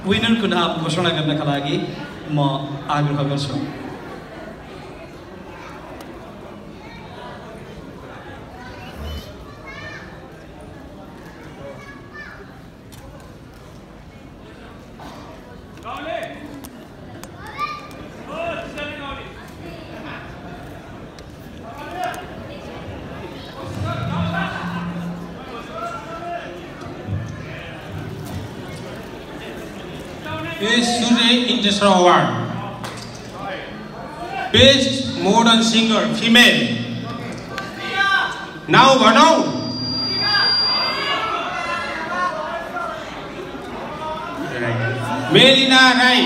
विनरको नाम घोषणा गर्नका लागि म आग्रह गर्छु। Surya International Award. Best Modern Singer Female. Now भनौ Melina Rai.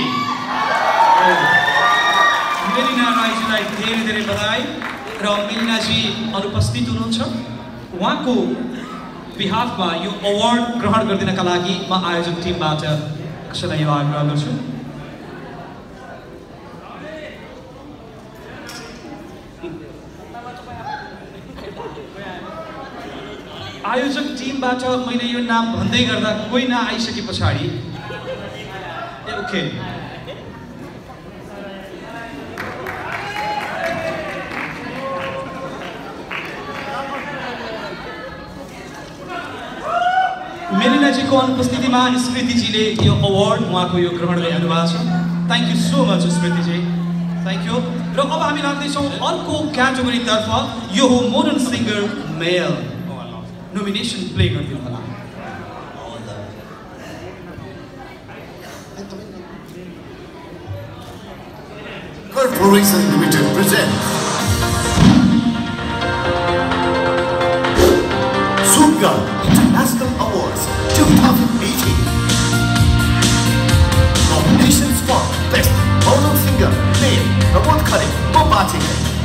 मेलिना राईजीलाई धेरै धेरै बधाई र मेलिनाजी अनुपस्थित हुनुहुन्छ। उहाँको बिहाफमा यो अवार्ड ग्रहण गरिदिनका लागि म आयोजक टिमबाट कसैलाई यो आग्रह गर्छु। आयोजक टिमबाट मैले यो नाम भन्दै गर्दा कोही नआइसके पछाडि ओके मेलिनाजीको अनुपस्थितिमा स्मृतिजीले यो अवार्ड उहाँको यो ग्रहण गर्नु भएको छ। थ्याङ्क यू सो मच स्मृतिजी, थ्याङ्क यू। र अब हामी लाग्दैछौँ अर्को क्याटेगोरीतर्फ। यो हो modern singer male. Nomination play गरिदिनु होला। Corporation Limited presents Surya International Awards 2018. Nominations for Best Modern Singer Male Pramod Khare Mopati.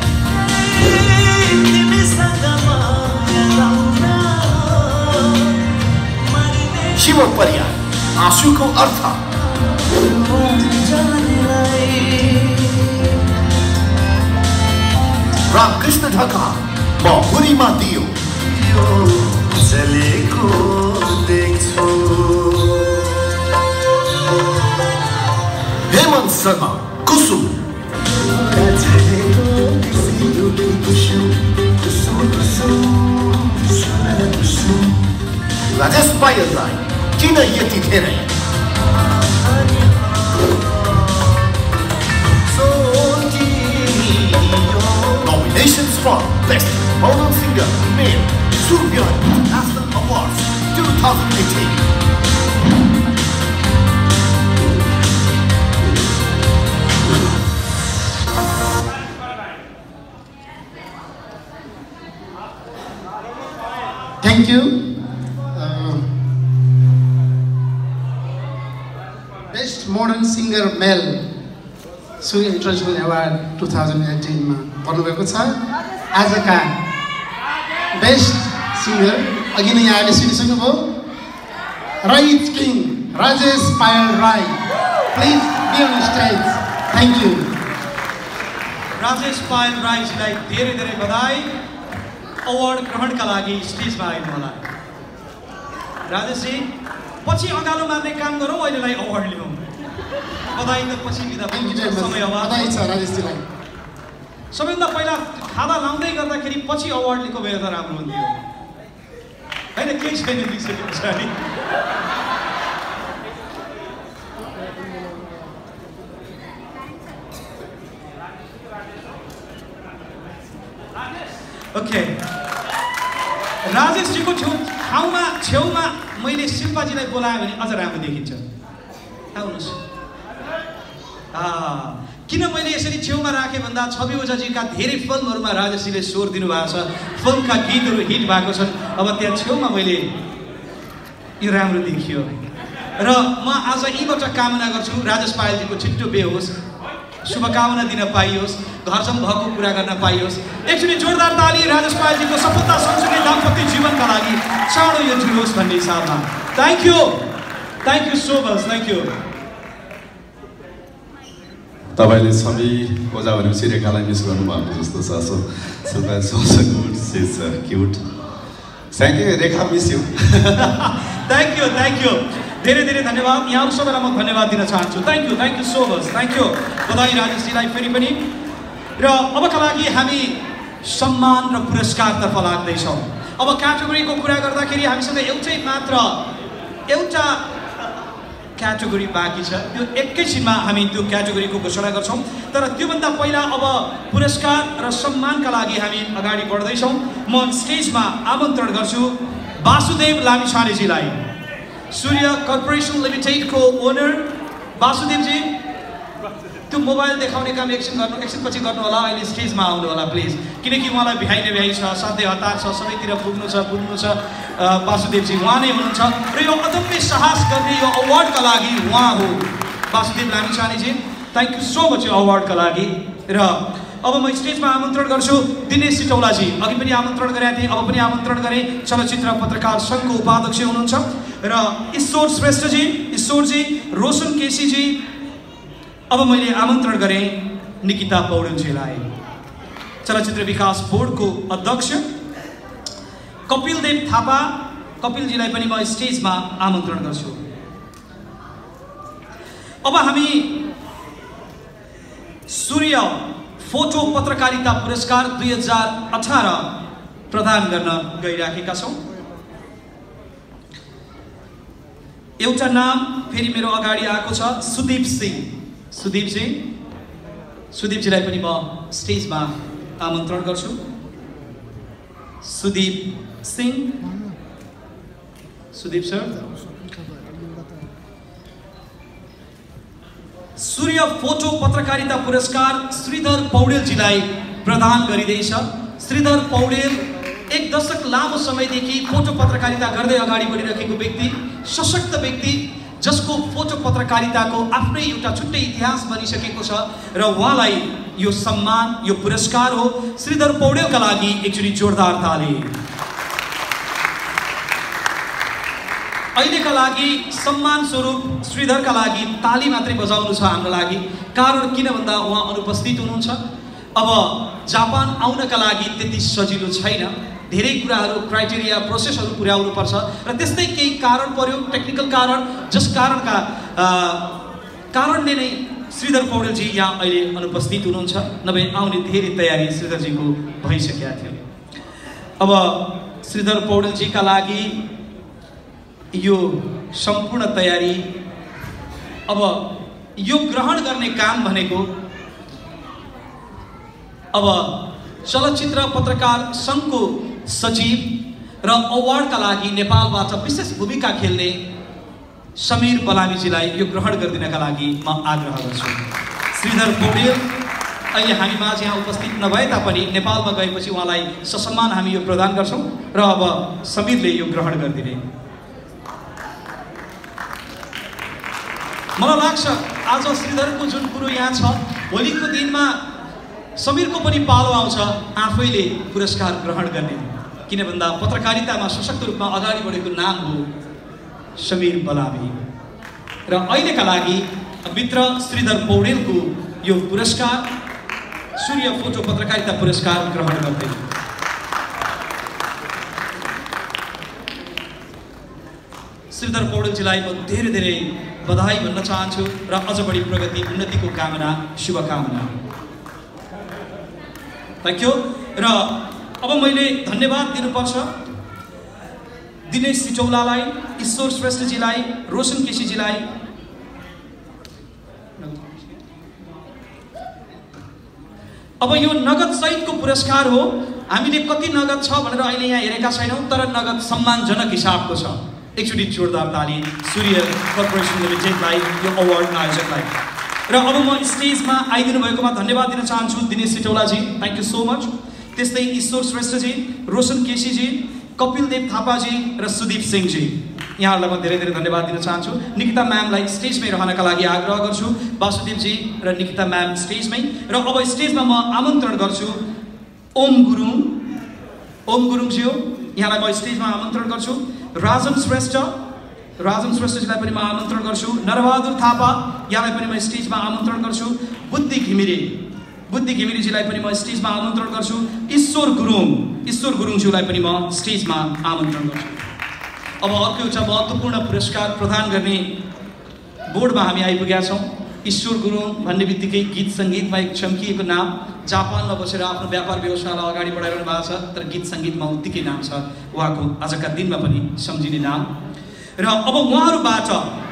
Shiva Payal Ashuko Artha. Ram Krishna Dhaka Mahuri Madiyo. Hemant Sharma Kusum. Rajesh Payal Kina Yeti Kere. Nominations for Best Modern Singer Male Surya International Awards 2018. Thank you. Best Modern Singer Male Surya International Award 2018 मा भन्नुभएको छ। आजका best singer अघि नै यहाँले सुनिसक्नुभयो, right king Rajesh Payal Rai. Please be on stage. Thank you. Rajesh Payal राईजीलाई धेरै धेरै बधाई। अवार्ड ग्रहणका लागि स्टेजमा आइनु होला। राजेशजी पछि अँगालो मार्ने काम गरौँ, अहिलेलाई अवार्ड लिउँ। बधाई त पछि लिँदा समय अभाव। बधाई छ राजेशजीलाई। सबैभन्दा पहिला खाना लाउँदै गर्दाखेरि पछि अवार्ड लिएको भए त राम्रो हुन्थ्यो होइन? केही छैन लिइसके पछाडि। ओके, राजेशजीको छेउमा मैले शिल्पाजीलाई बोलाएँ भने अझ राम्रो देखिन्छ। आउनुहोस्। किन मैले यसरी छेउमा राखेँ भन्दा छवि ओझाजीका धेरै फिल्महरूमा राजेशजीले स्वर दिनुभएको छ, फिल्मका गीतहरू हिट भएको छन्। अब त्यहाँ छेउमा मैले यो राम्रो देखियो र म आज यीबाट कामना गर्छु राजेश पायलजीको छिट्टो बिहे होस्, शुभकामना दिन पाइयोस्, घरसम्म भएको कुरा गर्न पाइयोस्। एकचोटि जोरदार ताली राजेश पायलजीको सफलता सँगसँगै दाम्पत्य जीवनका लागि चाँडो यो जुरोस् भन्ने हिसाबमा। Thank you so much, thank you. तपाईले सबै ओझा भनेपछि रेखालाई मिस गर्नुभएको जस्तो छ। So that's also good, she is cute. Thank you Rekha, miss you. Thank you धेरै धेरै धन्यवाद। यहाँहरु सबैलाई म धन्यवाद दिन चाहन्छु। Thank you so much. Thank you. बधाई राजेशजीलाई फेरि पनि। र अबका लागि हामी सम्मान र पुरस्कारतर्फ लाग्दैछौँ। अब क्याटेगोरीको कुरा गर्दाखेरि हामीसँग एउटा क्याटेगोरी बाँकी छ। त्यो एकैछिनमा हामी त्यो क्याटेगोरीको घोषणा गर्छौँ। तर त्योभन्दा पहिला अब पुरस्कार र सम्मानका लागि हामी अगाडि बढ्दैछौँ। म स्टेजमा आमन्त्रण गर्छु वासुदेव लामिछानेजीलाई, सूर्य कर्पोरेसन लिमिटेडको ओनर वासुदेवजी। त्यो मोबाइल देखाउने काम एकछिन पछि गर्नु होला। अहिले स्टेजमा आउनु होला प्लिज, किनकि उहाँलाई भ्याइ छ, साध्य हतार छ, सबैतिर पुग्नु छ। वासुदेवजी उहाँ नै हुनुहुन्छ र यो अदम्य साहस गर्ने यो अवार्डका लागि उहाँ हो वासुदेव लामिछानेजी। थ्यांक यू सो मच यो अवार्डका लागि। र अब म स्टेजमा आमन्त्रण गर्छु दिनेश सिटौलाजी। अघि पनि आमन्त्रण गरेका थिएँ, अब पनि आमन्त्रण गरेँ। चलचित्र पत्रकार सङ्घको उपाध्यक्ष हुनुहुन्छ। र ईश्वर श्रेष्ठजी, ईश्वरजी, रोशन केसीजी। अब मैले आमन्त्रण गरेँ निकिता पौडेलजीलाई, चलचित्र विकास बोर्डको अध्यक्ष। कपिल देव थापा, कपिलजीलाई पनि म स्टेजमा आमन्त्रण गर्छु। अब हामी सूर्य फोटो पत्रकारिता पुरस्कार 2018 प्रदान गर्न गइराखेका छौँ। एउटा नाम फेरि मेरो अगाडि आएको छ, सुदीप सिंह। सुदीपजीलाई पनि म स्टेजमा आमन्त्रण गर्छु। सुदीप सिंह, सुदीप सर। सूर्य फोटो पत्रकारिता पुरस्कार श्रीधर पौडेलजीलाई प्रदान गरिँदैछ। श्रीधर पौडेल एक दशक लामो समयदेखि फोटो पत्रकारिता गर्दै अगाडि बढिरहेको व्यक्ति, सशक्त व्यक्ति, जसको फोटो पत्रकारिताको आफ्नै एउटा छुट्टै इतिहास बनिसकेको छ। र उहाँलाई यो सम्मान, यो पुरस्कार हो। श्रीधर पौडेलका लागि एकचोटि जोरदार ताली। अहिलेका लागि सम्मान स्वरूप श्रीधरका लागि ताली मात्रै बजाउनु छ हाम्रो लागि। कारण किन भन्दा उहाँ अनुपस्थित हुनुहुन्छ। अब जापान आउनका लागि त्यति सजिलो छैन, धेरै कुराहरू, क्राइटेरिया, प्रोसेसहरू पुर्याउनु पर्छ। र त्यस्तै केही कारण पर्यो, टेक्निकल कारण, जस कारणले नै श्रीधर पौडेलजी यहाँ अहिले अनुपस्थित हुनुहुन्छ। नभए आउने धेरै तयारी श्रीधरजीको भइसकेका थियो। अब श्रीधर पौडेलजीका लागि यो सम्पूर्ण तयारी, अब यो ग्रहण गर्ने काम भनेको अब चलचित्र पत्रकार सङ्घको सचिव र अवार्डका लागि नेपालबाट विशेष भूमिका खेल्ने समीर बलामीजीलाई यो ग्रहण गरिदिनका लागि म आग्रह गर्छु। श्रीधर पौडेल अहिले हामी माझ यहाँ उपस्थित नभए तापनि नेपालमा गएपछि उहाँलाई ससम्मान हामी यो प्रदान गर्छौँ। र अब समीरले यो ग्रहण गरिदिने। मलाई लाग्छ आज श्रीधरको जुन कुरो यहाँ छ, भोलिको दिनमा समीरको पनि पालो आउँछ आफैले पुरस्कार ग्रहण गर्ने। किन भन्दा पत्रकारितामा सशक्त रूपमा अगाडि बढेको नाम हो समीर बलामी। र अहिलेका लागि मित्र श्रीधर पौडेलको यो पुरस्कार, सूर्य फोटो पत्रकारिता पुरस्कार ग्रहण गर्दै श्रीधर पौडेलजीलाई म धेरै धेरै बधाई भन्न चाहन्छु र अझ बढी प्रगति, उन्नतिको कामना, शुभकामना। Thank you. र अब मैले धन्यवाद दिनुपर्छ दिनेश सिटौलालाई, ईश्वर श्रेष्ठजीलाई, रोशन केसीजीलाई। अब यो नगद सहितको पुरस्कार हो। हामीले कति नगद छ भनेर अहिले यहाँ हेरेका छैनौँ, तर नगद सम्मानजनक हिसाबको छ। एकचोटि जोरदार ताली सूर्य कर्पोरेसन लिमिटेडलाई, यो अवार्ड आयोजकलाई। र अब म स्टेजमा आइदिनु भएकोमा धन्यवाद दिन चाहन्छु दिनेश सिटौलाजी, थ्यांक यू सो मच। त्यस्तै ईश्वर श्रेष्ठजी, रोशन केसीजी, कपिल देव थापाजी र सुदीप सिंहजी, यहाँहरूलाई म धेरै धेरै धन्यवाद दिन चाहन्छु। निकिता म्यामलाई स्टेजमै रहनका लागि आग्रह गर्छु। वासुदेवजी र निकिता म्याम स्टेजमै। र अब स्टेजमा म आमन्त्रण गर्छु ओम गुरुङज्यू, यहाँलाई म स्टेजमा आमन्त्रण गर्छु। राजन श्रेष्ठजीलाई पनि म आमन्त्रण गर्छु। नरबहादुर थापा, यहाँलाई पनि म स्टेजमा आमन्त्रण गर्छु। बुद्धि घिमिरेजीलाई पनि म स्टेजमा आमन्त्रण गर्छु। ईश्वर गुरुङज्यूलाई पनि म स्टेजमा आमन्त्रण गर्छु। अब अर्को एउटा महत्त्वपूर्ण पुरस्कार प्रदान गर्ने बोर्डमा हामी आइपुगेका छौँ। ईश्वर गुरुङ भन्ने बित्तिकै गीत सङ्गीतमा एक चम्किएको नाम, जापानमा बसेर आफ्नो व्यापार व्यवसायलाई अगाडि बढाइरहनु भएको छ, तर गीत सङ्गीतमा उत्तिकै नाम छ उहाँको, आजका दिनमा पनि सम्झिने नाम। र अब उहाँहरूबाट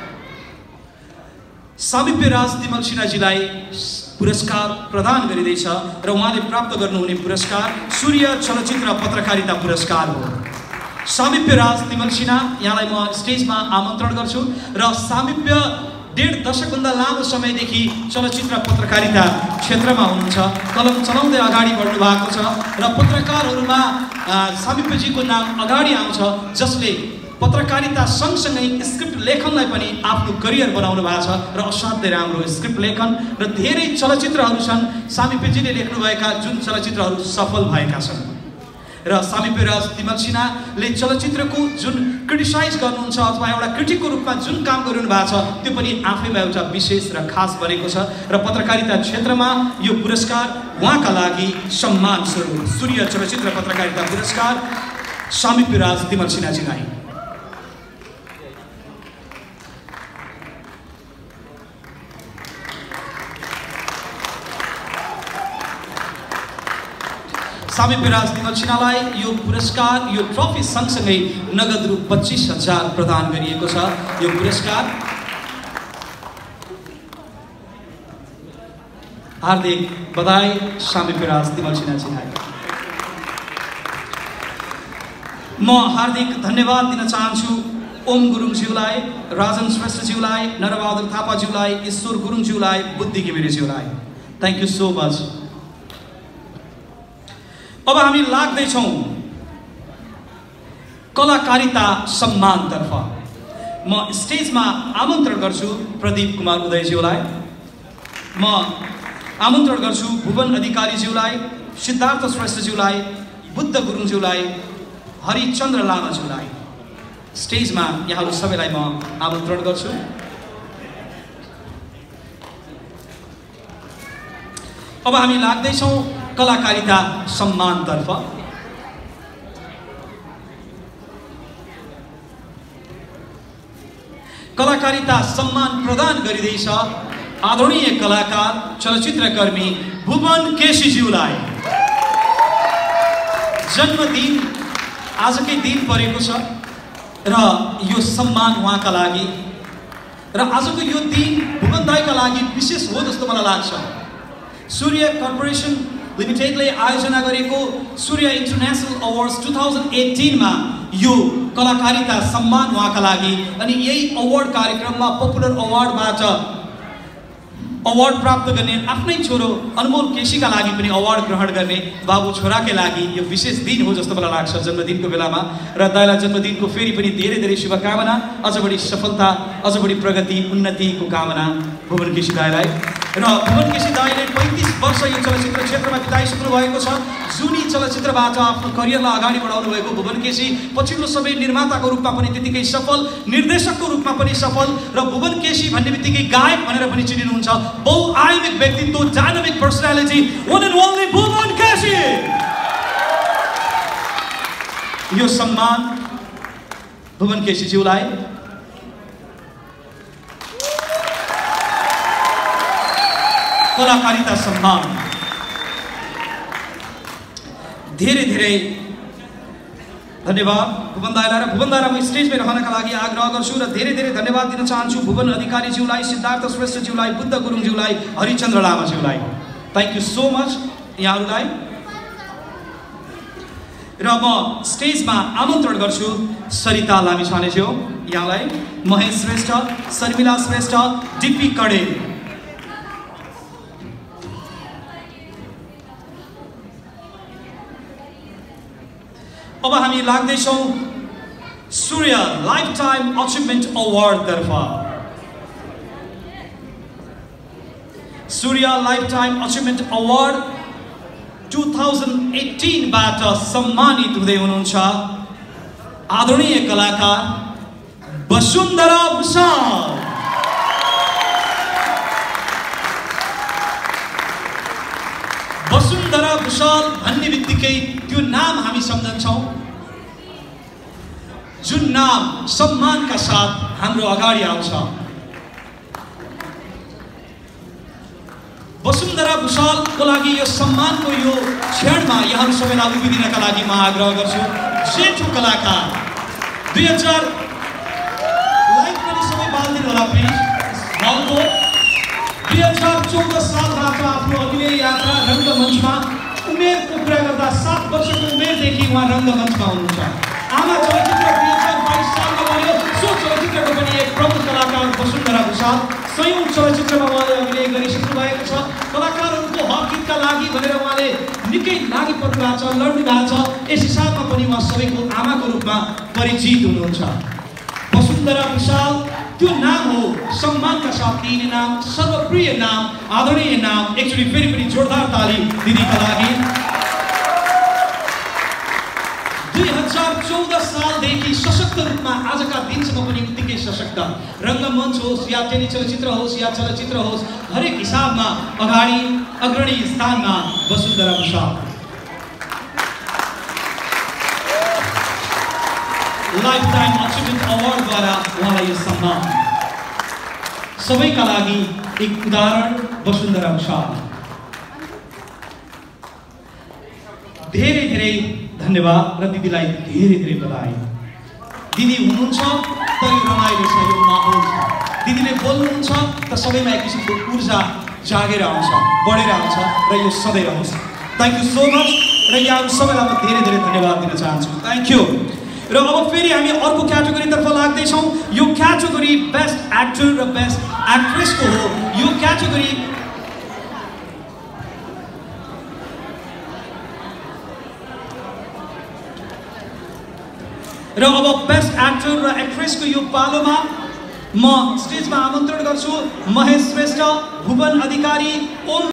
सामिप्यराज तिमल सिन्हाजीलाई पुरस्कार प्रदान गरिँदैछ र उहाँले प्राप्त गर्नुहुने पुरस्कार सूर्य चलचित्र पत्रकारिता पुरस्कार हो। सामिप्यराज तिमल सिन्हा, यहाँलाई म स्टेजमा आमन्त्रण गर्छु। र सामिप्य 1.5 दशकभन्दा लामो समयदेखि चलचित्र पत्रकारिता क्षेत्रमा हुनुहुन्छ, कलम चलाउँदै अगाडि बढ्नु भएको छ र पत्रकारहरूमा सामिप्यजीको नाम अगाडि आउँछ, जसले पत्रकारिता सँगसँगै स्क्रिप्ट लेखनलाई पनि आफ्नो करियर बनाउनु भएको छ र असाध्यै राम्रो स्क्रिप्ट लेखन र धेरै चलचित्रहरू छन् सामिप्यजीले लेख्नुभएका, जुन चलचित्रहरू सफल भएका छन्। र सामिप्यराज तिमल सिन्हाले चलचित्रको जुन क्रिटिसाइज गर्नुहुन्छ अथवा एउटा क्रिटिकको रूपमा जुन काम गरिरहनु भएको छ त्यो पनि आफैमा एउटा विशेष र खास बनेको छ र पत्रकारिता क्षेत्रमा यो पुरस्कार उहाँका लागि सम्मान स्वरूप सूर्य चलचित्र पत्रकारिता पुरस्कार सामिप्यराज तिमल सिन्हाजीलाई। सामिप्यराज तिमल सिन्हालाई यो पुरस्कार, यो ट्रफी सँगसँगै नगद रु 25,000 प्रदान गरिएको छ। यो पुरस्कार हार्दिक बधाई सामिप्यराज तिमल सिन्हाजीलाई। म हार्दिक धन्यवाद दिन चाहन्छु ओम गुरुङज्यूलाई, राजन श्रेष्ठज्यूलाई, नरबहादुर थापाज्यूलाई, ईश्वर गुरुङज्यूलाई, बुद्धि घिमिरेज्यूलाई। Thank you so much. अब हामी लाग्दैछौँ कलाकारिता सम्मानतर्फ। म स्टेजमा आमन्त्रण गर्छु प्रदीप कुमार उदयज्यूलाई, म आमन्त्रण गर्छु भुवन अधिकारीज्यूलाई, सिद्धार्थ श्रेष्ठज्यूलाई, बुद्ध गुरुङज्यूलाई, हरिचन्द्र लामाज्यूलाई। स्टेजमा यहाँहरू सबैलाई म आमन्त्रण गर्छु। अब हामी लाग्दैछौँ कलाकारिता सम्मानतर्फ। कलाकारिता सम्मान प्रदान गरिँदैछ आदरणीय कलाकार चलचित्रकर्मी भुवन केसीज्यूलाई। जन्मदिन आजकै दिन परेको छ र यो सम्मान उहाँका लागि र आजको यो दिन भुवन दाइका लागि विशेष हो जस्तो मलाई लाग्छ। सूर्य कर्पोरेसन लिमिटेडले आयोजना गरेको सूर्य इन्टरनेसनल अवार्ड्स 2018 मा यो कलाकारिता सम्मान उहाँका लागि, अनि यही अवार्ड कार्यक्रममा पपुलर अवार्डबाट अवार्ड प्राप्त गर्ने आफ्नै छोरो अनमोल केसीका लागि पनि अवार्ड ग्रहण गर्ने बाबु छोराकै लागि यो विशेष दिन हो जस्तो मलाई लाग्छ जन्मदिनको बेलामा। र दाइलाई जन्मदिनको फेरि पनि धेरै धेरै शुभकामना, अझ बढी सफलता, अझ बढी प्रगति उन्नतिको कामना भुवन केसी दाइलाई। र भुवन केसी दाइले 35 वर्ष यो चलचित्र क्षेत्रमा बिताइसक्नु भएको छ। जुनी चलचित्रबाट आफ्नो करियरलाई अगाडि बढाउनु भएको भुवन केसी पछिल्लो समय निर्माताको रूपमा पनि त्यतिकै सफल, निर्देशकको रूपमा पनि सफल र भुवन केसी भन्ने बित्तिकै गायक भनेर पनि चिनिनुहुन्छ। बहुआयामिक व्यक्तित्व, dynamic personality, one and only Bhuwan KC. यो सम्मान भुवन केसीज्यूलाई। कलाकारिता सम्मान धेरै धेरै धन्यवाद भुवन दाइलाई। र भुवन दाइलाई म स्टेजमै रहनका लागि आग्रह गर्छु र धेरै धेरै धन्यवाद दिन चाहन्छु भुवन अधिकारीज्यूलाई, सिद्धार्थ श्रेष्ठज्यूलाई, बुद्ध गुरुङज्यूलाई, हरिचन्द्र लामाज्यूलाई। थ्याङ्क यू सो मच यहाँहरूलाई। र म स्टेजमा आमन्त्रण गर्छु सरिता लामिछानेज्यू यहाँलाई, महेश श्रेष्ठ, शर्मिला श्रेष्ठ, डिपी कडेल। अब हामी लाग्दैछौँ Surya lifetime achievement award तर्फ। Surya lifetime achievement award 2018 बाट सम्मानित हुँदै हुनुहुन्छ आदरणीय कलाकार वसुन्धरा भुषाल। वसुन्धरा भुषाल भन्ने बित्तिकै त्यो नाम हामी सम्झन्छौँ। जुन नाम सम्मानका साथ हाम्रो अगाडि आउँछ। वसुन्धरा भुषालको लागि यो सम्मानको यो क्षणमा यहाँहरू सबैलाई उभिदिनका लागि म आग्रह गर्छु। जेठो कलाकार 2000 लाइभ पनि सबै बाल्दिनु होला प्लिज। हलको 2014 सालबाट आफ्नो अभिनय यात्रा रङ्गमञ्चमा उमेरको कुरा गर्दा 7 वर्षको उमेरदेखि उहाँ रङ्गमञ्चमा हुनुहुन्छ। आमा चलचित्र 2022 सालमा बन्यो। सो चलचित्रको पनि एक प्रमुख कलाकार वसुन्धरा भुषाल। सयौं चलचित्रमा उहाँले अभिनय गरिसक्नु भएको छ। कलाकारहरूको हक हितका लागि भनेर उहाँले निकै लागि पर्नु भएको छ, लड्नु भएको छ। यस हिसाबमा पनि उहाँ सबैको आमाको रूपमा परिचित हुनुहुन्छ। वसुन्धरा भुषाल त्यो नाम हो सम्मानका साथ दिइने नाम, सर्वप्रिय नाम, आदरणीय नाम। एकचोटि फेरि पनि जोरदार ताली दिदीका लागि। 2014 सालदेखि सशक्त रूपमा आजका दिनसम्म पनि उत्तिकै सशक्त, रङ्गमञ्च होस् या टेली चलचित्र होस् या चलचित्र होस्, हरेक हिसाबमा अगाडि अग्रणी स्थानमा Vasundhara Bhusal. Lifetime achievement अवार्डद्वारा उहाँलाई यो सम्मान। सबैका लागि एक उदाहरण वसुन्धरा भुषाल। धेरै धेरै धन्यवाद र दिदीलाई धेरै धेरै बधाई। दिदी हुनुहुन्छ त यो रमाइलो छ, यो माहौल छ। दिदीले बोल्नुहुन्छ त सबैमा एक किसिमको ऊर्जा जागेर आउँछ, बढेर आउँछ र यो सधैँ रहोस्। थ्याङ्क यू सो मच र यहाँहरू सबैलाई म धेरै धेरै धन्यवाद दिन चाहन्छु। Thank you. र अब फेरि हामी अर्को क्याटेगोरीतर्फ लाग्दैछौँ। यो क्याटेगोरी बेस्ट एक्टर र बेस्ट एक्ट्रेसको हो। यो क्याटेगोरी र अब बेस्ट एक्टर र एक्ट्रेसको यो पालोमा म स्टेजमा आमन्त्रण गर्छु महेश श्रेष्ठ, भुवन अधिकारी, ओम